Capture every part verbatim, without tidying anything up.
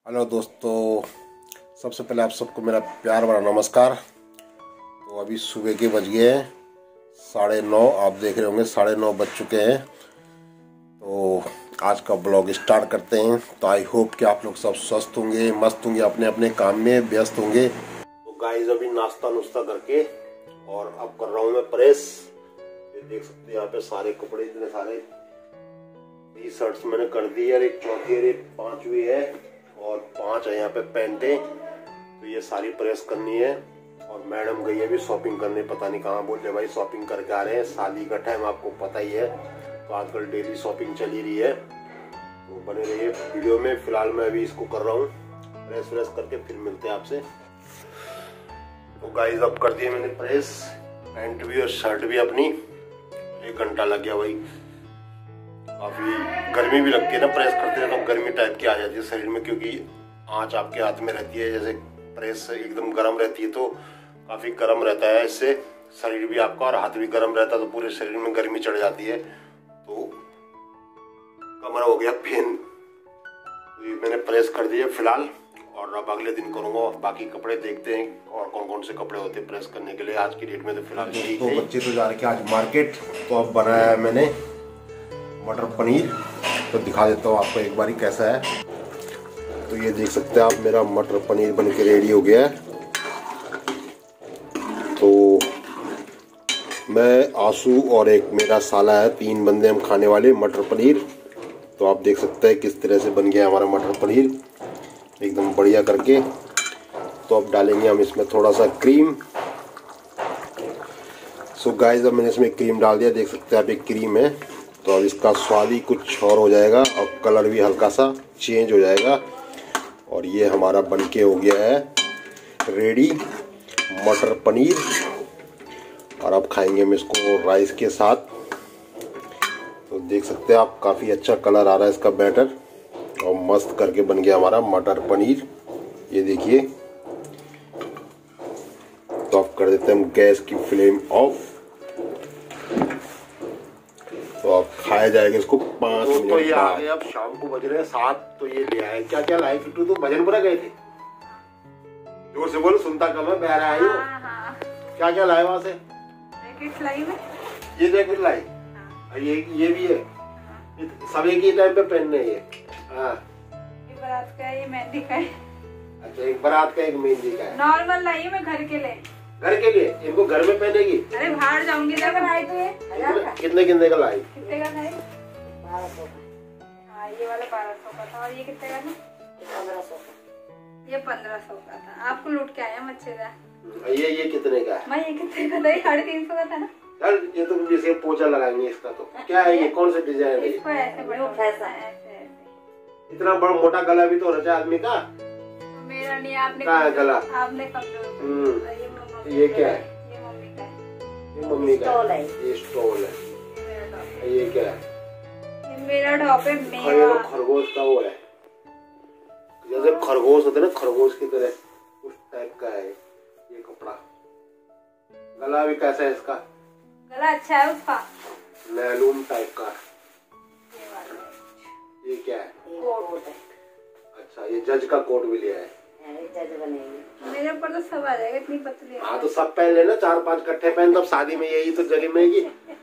Hello दोस्तों, सबसे पहले आप सबको मेरा प्यार भरा नमस्कार। तो अभी सुबह के बज गए हैं साढ़े नौ। आप देख रहे होंगे साढ़े नौ बज चुके हैं। तो आज का ब्लॉग स्टार्ट करते हैं। तो आई होप कि आप लोग सब स्वस्थ होंगे, मस्त होंगे, अपने अपने काम में व्यस्त होंगे। तो गाइस अभी नाश्ता नुश्ता करके और अब कर रहा हूँ मैं प्रेस। ये देख सकते हैं यहाँ पे सारे कपड़े, इतने सारे टी शर्ट्स मैंने कर दी है। एक चौथी है, एक पांचवी है और पांच है यहाँ पे पैंटे। तो ये सारी प्रेस करनी है। और मैडम गई है भी शॉपिंग करने, पता नहीं कहाँ। बोल रहे भाई शॉपिंग करके आ रहे हैं, शादी का टाइम आपको पता ही है। तो आजकल डेली शॉपिंग चली रही है, तो बने रहिए वीडियो में। फिलहाल मैं अभी इसको कर रहा हूँ प्रेस व्रेस करके, फिर मिलते हैं आपसे। तो गाइस अब कर दिए मैंने प्रेस, पैंट भी और शर्ट भी अपनी। एक घंटा लग गया भाई। काफी गर्मी भी लगती है ना प्रेस करते हैं, तो गर्मी टाइप की आ जाती है शरीर में, क्योंकि आंच आपके हाथ में रहती है। जैसे प्रेस एकदम गर्म रहती है तो काफी गर्म रहता है, इससे शरीर भी आपका और हाथ भी गर्म रहता है, तो पूरे शरीर में गर्मी चढ़ जाती है। तो कमर हो गया पेन। तो ये मैंने प्रेस कर दिया फिलहाल, और अब अगले दिन करूंगा। बाकी कपड़े देखते हैं और कौन कौन से कपड़े होते हैं प्रेस करने के लिए आज की डेट में। तो फिलहाल तो बच्चे तो जा रहे हैं आज मार्केट। तो अब बनाया है मैंने मटर पनीर, तो दिखा देता हूँ आपको एक बारी कैसा है। तो ये देख सकते हैं आप, मेरा मटर पनीर बन के रेडी हो गया है। तो मैं, आंसू और एक मेरा साला है, तीन बंदे हम खाने वाले मटर पनीर। तो आप देख सकते हैं किस तरह से बन गया हमारा मटर पनीर, एकदम बढ़िया करके। तो अब डालेंगे हम इसमें थोड़ा सा क्रीम। सो गाइस अब मैंने इसमें क्रीम डाल दिया, देख सकते हैं आप, एक क्रीम है। तो अब इसका स्वाद ही कुछ और हो जाएगा और कलर भी हल्का सा चेंज हो जाएगा। और ये हमारा बनके हो गया है रेडी मटर पनीर। और अब खाएंगे हम इसको राइस के साथ। तो देख सकते हैं आप, काफ़ी अच्छा कलर आ रहा है इसका बैटर, और मस्त करके बन गया हमारा मटर पनीर। ये देखिए। तो अब कर देते हैं हम गैस की फ्लेम ऑफ। तो अब खाया जाएगा इसको पाँच मिनट। तो ये आ गए, अब शाम को बज रहे हैं सात। तो ये ले आए, क्या क्या लाए किट्टू? तो भजनपुरा गए थे। जोर से बोलो, सुनता कम है, बहरा आई हो। हाँ, हाँ। क्या क्या लाए वहाँ से? जैकेट लाई मैं। ये जैकेट लाई। हाँ। ये ये भी है। हाँ। सब एक ही टाइम पे पहनने ये। हाँ। ये बारात का है, ये मेहंदी का है। अच्छा, एक बारात का एक मेहंदी का है। नॉर्मल लाई मैं घर के लिए। घर के लिए? इनको घर में पहनेगी? अरे बाहर जाऊंगी जब लाई तो ये कितने कितने का लाई? कितने का लाई? बारह सौ का। हाँ, ये वाला बारह सौ का था। और ये कितने का था? पंद्रह सौ का। ये पंद्रह सौ का था। आपको लूट के आया मच्छेदार। ये ये कितने का है? मैं ये कितने का था? साढ़े तीन सौ का था ना यार। ये तो जैसे पोछा लगाएंगे इसका। तो क्या है ये, कौन सा डिजाइन है? इसको ऐसे बड़ा फैसा है, ऐसे ऐसे। इतना बड़ा मोटा गला भी तो होना चाहिए आदमी का। मेरा नहीं, आपने कहाँ है गला? आपने कमजोर। ये क्या है? ये मम्मी का है। ये मम्मी का है। ये स्टोल है। ये क्या है? ये मेरा टॉप है। मेरा खरगोश का वो है, जैसे खरगोश होते ना, खरगोश की तरह उस टाइप का है ये कपड़ा। गला भी कैसा है इसका? गला अच्छा है उसका, नैलून टाइप का। ये क्या है? कोट है। अच्छा, ये जज का कोट भी लिया है। जज बनेगी मेरे ऊपर तो सब आ जाएगा, इतनी पतली। हाँ तो सब पहन लेना, चार पांच कट्ठे पहन, तब शादी में यही तो जगह मिलेगी।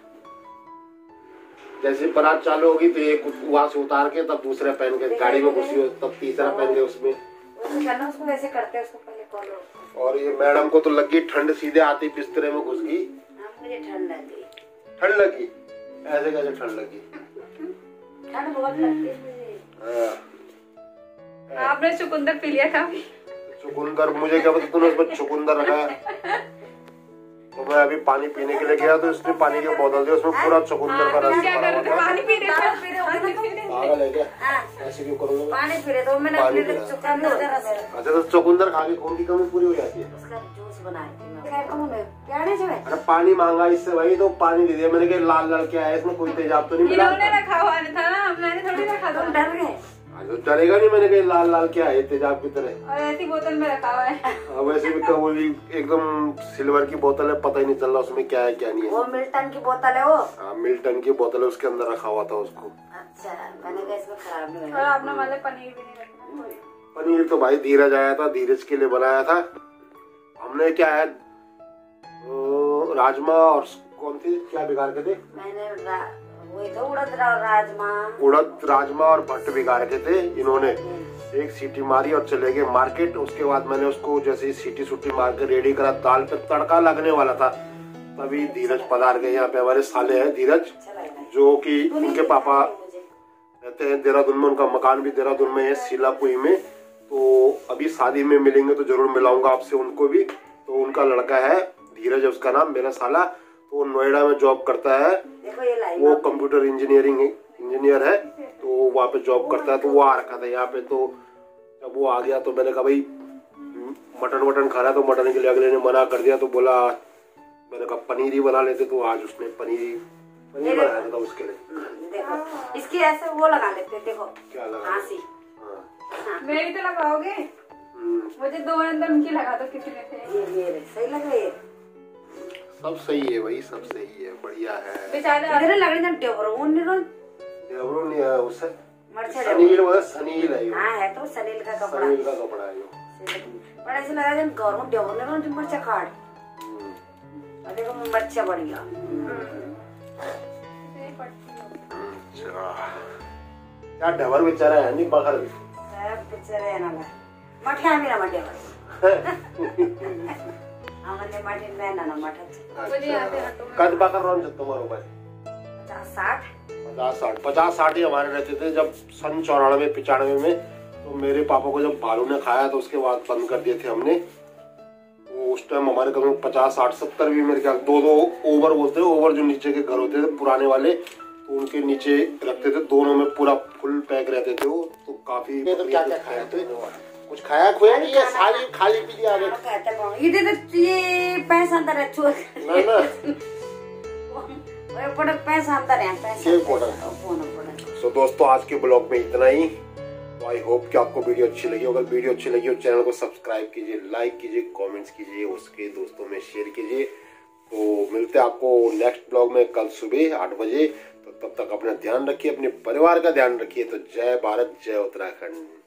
जैसे बारात चालू होगी तो एक वहां से उतार के तब दूसरा पहन के गाड़ी में घुसी हो, तब तीसरा पहन के उसमें करना। उसको वैसे करते हैं, उसको पहले कॉलर। और ये मैडम को तो लगी ठंड, सीधे आती बिस्तरे में घुस गई। मुझे ठंड लगी। ठंड लगी? ऐसे कैसे ठंड लगी? ठंड बहुत लगती है मुझे। आपने चुकंदर पी लिया था? चुकंदर? मुझे क्या पता तूने उसमें चुकंदर रखा है। तो मैं अभी पानी पीने के लिए गया तो इसने पानी की बोतल दी, उसमें पूरा चुकंदर का रस भरा हुआ था। पानी पी रहे पागल है क्या? ऐसे क्यों करूँगा? पानी पी रहे तो मैंने अपने लिए चुकंदर का रस। अच्छा, तो चुकंदर खा के खून की कमी पूरी हो जाती है? उसका जूस बनाया। अरे पानी मांगा इससे भाई, तो पानी दे दिया। मैंने कहा लाल लाल क्या है इसमें, कोई तेजाब तो नहीं मिला? इन्होंने रखा हुआ था ना, मैंने थोड़ी रखा था। डर गए? तो डरेगा नहीं। मैंने कहा लाल लाल क्या है तेजाब की तरह, और ऐसी बोतल में रखा हुआ है। हाँ, वैसे भी कबूली एकदम सिल्वर की बोतल है, पता ही नहीं चल रहा उसमें क्या है क्या नहीं है। वो मिल्टन की बोतल है वो। हाँ, मिल्टन की बोतल है, उसके अंदर रखा हुआ था उसको। अच्छा, मैंने कहा इसमें खराब नहीं होगा। और आपने वाले पनीर भी नहीं रखना। पनीर तो भाई धीरज आया था, धीरज के लिए बनाया था हमने। क्या है राजमा और कौन थी क्या बिगाड़ के थे? मैंने वही तो उड़द राजमा उड़द राजमा और भट्ट बिगाड़ के थे इन्होंने। एक सीटी मारी और चले गए मार्केट। उसके बाद मैंने उसको जैसे ही सीटी सूटी मार के रेडी करा, दाल पे तड़का लगने वाला था, तभी धीरज पधार गए। यहाँ पे हमारे साले हैं धीरज, जो कि उनके पापा रहते हैं देहरादून में, उनका मकान भी देहरादून में है सीलापुई में। तो अभी शादी में मिलेंगे तो जरूर मिलाऊंगा आपसे उनको भी। तो उनका लड़का है धीरज, उसका नाम, मेरा साला। तो नोएडा में जॉब करता है, वो कंप्यूटर इंजीनियरिंग इंजीनियर है, तो वहाँ पे जॉब करता है। तो वो आ रखा था यहाँ पे। तो जब वो आ गया तो मैंने कहा भाई मटन वटन खाना है, तो मटन के लिए अगले ने मना कर दिया। तो बोला, मैंने कहा पनीर ही बना लेते। तो आज उसने पनीर पनीर बनाया था उसके लिए। देखो इसकी ऐसे वो लगा लेते, देखो क्या लगा? हाँसी। मेरी तो लगाओगे? मुझे दो अंदर उनकी लगा दो, कितने थे? ये मेरे सही लग रही है। सब सही है भाई, सब सही है, बढ़िया है। बेचारे मेरे लग रही है डेवरो उन्नीरो डेवरो नहीं है उससे, मर्चा सनील वो सनील है। हाँ है तो सनील का कपड़ा, सनील का कपड़ा है। बड़ा ऐसे लगा जन गौरव डेवरो ने मर्चा काट। और देखो मर्चा बढ़िया। क्या डबर बेचारा है नहीं बगल में सब बेचारे है ना मठिया मेरा मठिया हमने मठे में ना ना मठा मुझे आते हटो। कद बाकर रौन जब तुम्हारे ऊपर पचास साठ पचास साठ पचास साठ ही हमारे रहते थे जब सन चौरानवे पिचानवे में। तो मेरे पापा को जब भालू ने खाया तो उसके बाद बंद कर दिए थे हमने। तो उस टाइम हमारे कम पचास साठ सत्तर भी मेरे ख्याल दो दो ओवर बोलते हैं, ओवर जो नीचे के घर होते थे पुराने वाले, तो उनके नीचे रखते थे। दोनों में पूरा फुल पैक रहते थे वो। तो काफी तो क्या क्या खाया तो कुछ खाया खोया नहीं या खाली खाली पी लिया? ये दे दे ये पैसा अंदर है चोर ना ना वो पड़क पैसा अंदर है पैसा ये पड़क। सो दोस्तों आज के ब्लॉग में इतना ही। तो आई होप कि आपको वीडियो अच्छी लगी। अगर वीडियो अच्छी लगी हो चैनल को सब्सक्राइब कीजिए, लाइक कीजिए, कमेंट्स कीजिए, उसके दोस्तों में शेयर कीजिए। तो मिलते हैं आपको नेक्स्ट ब्लॉग में कल सुबह आठ बजे। तो तब तक अपना ध्यान रखिए, अपने परिवार का ध्यान रखिए। तो जय भारत, जय उत्तराखंड।